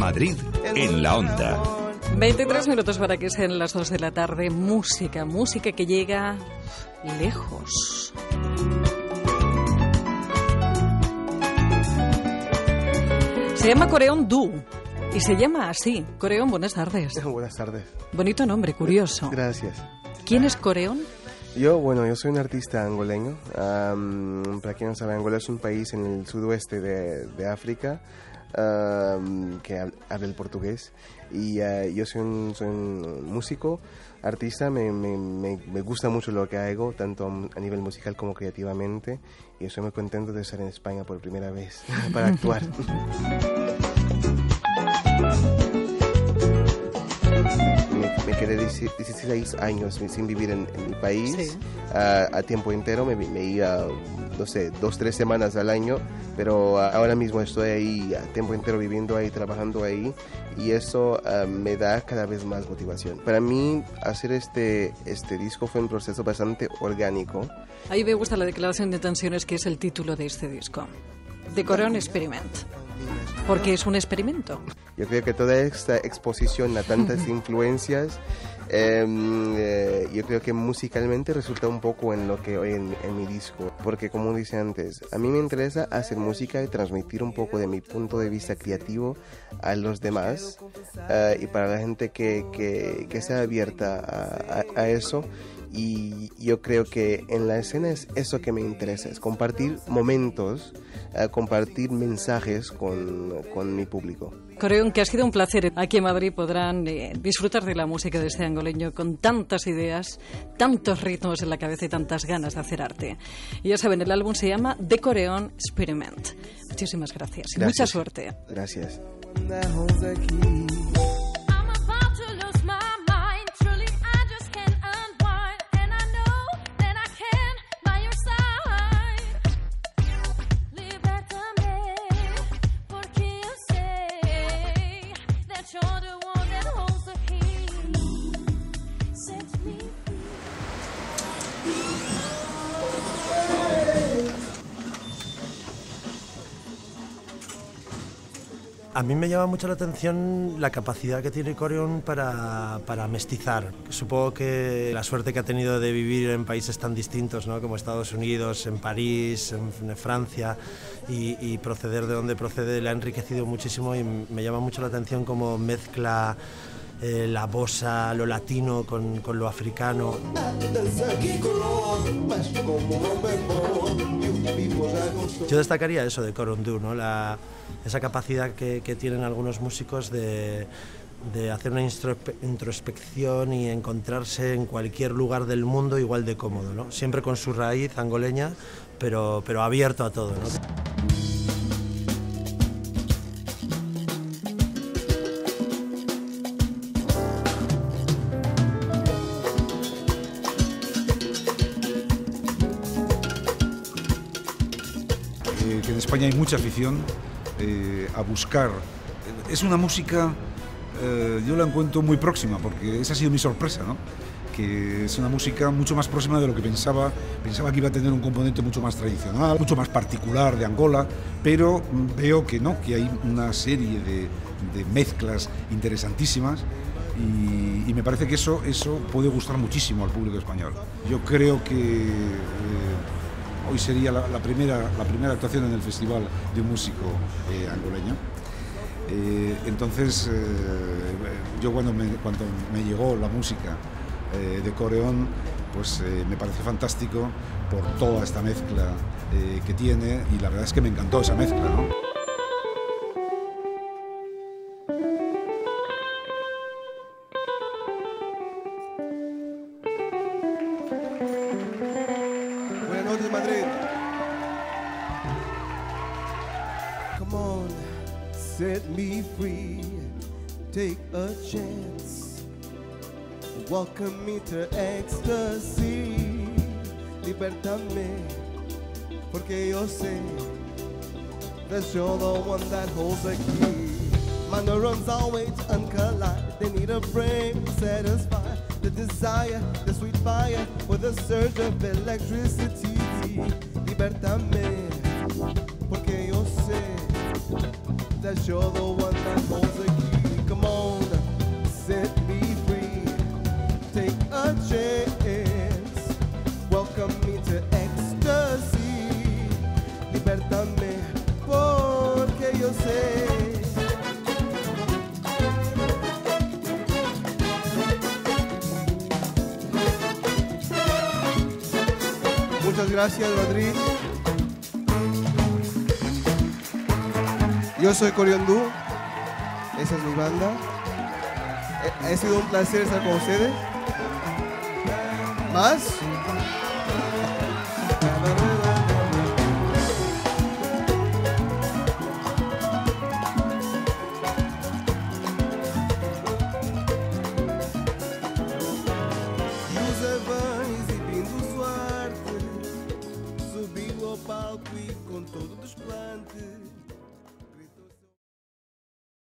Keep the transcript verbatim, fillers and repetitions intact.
Madrid en la Onda. veintitrés minutos para que sean las dos de la tarde. Música, música que llega lejos. Se llama Coreón Du y se llama así. Coreón, buenas tardes. Buenas tardes. Bonito nombre, curioso. Gracias. ¿Quién es Coreón? Yo, bueno, yo soy un artista angoleño. Um, para quien no sabe, Angola es un país en el sudoeste de, de África um, que habla el portugués. Y uh, yo soy un, soy un músico, artista, me, me, me, me gusta mucho lo que hago, tanto a nivel musical como creativamente. Y estoy muy contento de estar en España por primera vez para actuar. Me quedé dieciséis años sin vivir en, en mi país, sí. uh, a tiempo entero, me, me iba, no sé, dos, tres semanas al año, pero uh, ahora mismo estoy ahí a tiempo entero viviendo ahí, trabajando ahí, y eso uh, me da cada vez más motivación. Para mí, hacer este, este disco fue un proceso bastante orgánico. A mí me gusta la declaración de intenciones, que es el título de este disco, The Coreón Experiment. Porque es un experimento. Yo creo que toda esta exposición a tantas influencias, eh, eh, yo creo que musicalmente resulta un poco en lo que hoy en, en mi disco. Porque como dice antes, a mí me interesa hacer música y transmitir un poco de mi punto de vista creativo a los demás. Uh, y para la gente que, que, que sea abierta a, a, a eso. Y yo creo que en la escena es eso que me interesa, es compartir momentos, uh, compartir mensajes con, con mi público. Coreón, que ha sido un placer. Aquí en Madrid podrán eh, disfrutar de la música de este angoleño con tantas ideas, tantos ritmos en la cabeza y tantas ganas de hacer arte. Y ya saben, el álbum se llama The Coreón Experiment. Muchísimas gracias y mucha suerte. Gracias. A mí me llama mucho la atención la capacidad que tiene Coreón para, para mestizar. Supongo que la suerte que ha tenido de vivir en países tan distintos, ¿no?, como Estados Unidos, en París, en, en Francia, y, y proceder de donde procede le ha enriquecido muchísimo, y me llama mucho la atención cómo mezcla eh, la bossa, lo latino con, con lo africano. Yo destacaría eso de Coreón Du, ¿no?, la, esa capacidad que, que tienen algunos músicos de, de hacer una introspección y encontrarse en cualquier lugar del mundo igual de cómodo, ¿no?, siempre con su raíz angoleña, pero, pero abierto a todo, ¿no? Que en España hay mucha afición eh, a buscar. Es una música, eh, yo la encuentro muy próxima, porque esa ha sido mi sorpresa, ¿no?, que es una música mucho más próxima de lo que pensaba. Pensaba que iba a tener un componente mucho más tradicional, mucho más particular de Angola, pero veo que no, que hay una serie de, de mezclas interesantísimas, y, y me parece que eso, eso puede gustar muchísimo al público español. Yo creo que eh, hoy sería la, la, primera, la primera actuación en el festival de un músico eh, angoleño. Eh, entonces, eh, yo cuando me, cuando me llegó la música eh, de Coreón, pues eh, me pareció fantástico por toda esta mezcla eh, que tiene, y la verdad es que me encantó esa mezcla, ¿no? Set me free, take a chance, welcome me to ecstasy, libértame, porque yo sé that you're the one that holds the key. My neurons always uncollide, they need a brain satisfied, the desire, the sweet fire, with a surge of electricity. Libértame, porque yo sé that you're the one that holds the key. Come on, set me free. Take a chance. Welcome me to ecstasy. Libértame, porque yo sé. Muchas gracias, Madrid. Yo soy Coriondú. Esa es mi banda. Ha sido un placer estar con ustedes. ¿Más?